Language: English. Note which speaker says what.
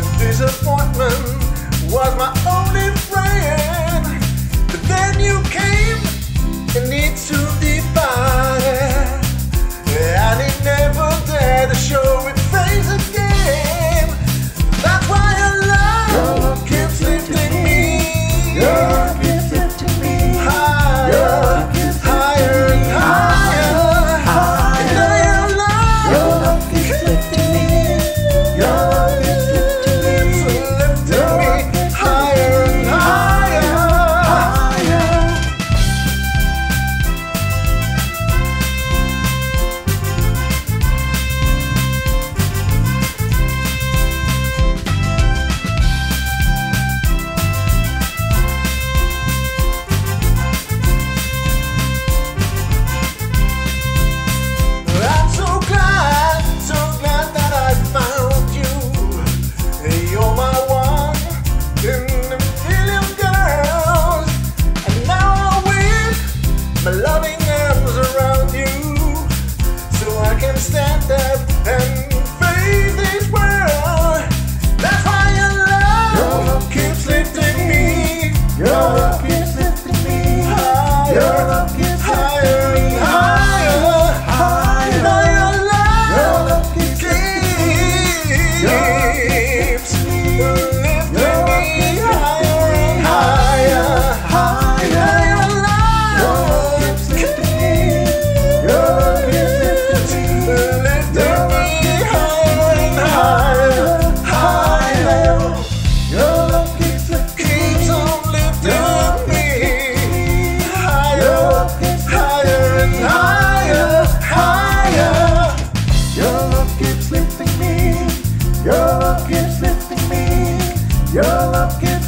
Speaker 1: Disappointment was my only friend, but then you came and it soon divided, and it never dared to show its face again. That's why your love keeps lifting me. Your love keeps lifting me higher, higher and higher. Your love keeps lifting me. Your love keeps lifting me. Lifting me higher and higher, higher. I'm so glad that I found you. You're my one in a million girls, and now I whip my loving arms around you, so I can stand up and face this world. That's why your love keeps lifting me. Your love keeps lifting me higher. Your love keeps higher and higher, higher. Your love keeps lifting me higher and higher, higher. Your love keeps lifting me. Your love keeps lifting me, lifting me higher and higher, higher. Your love keeps on lifting me higher, higher and higher, higher. Your love keeps lifting me. Your love keeps lifting me. Your love keeps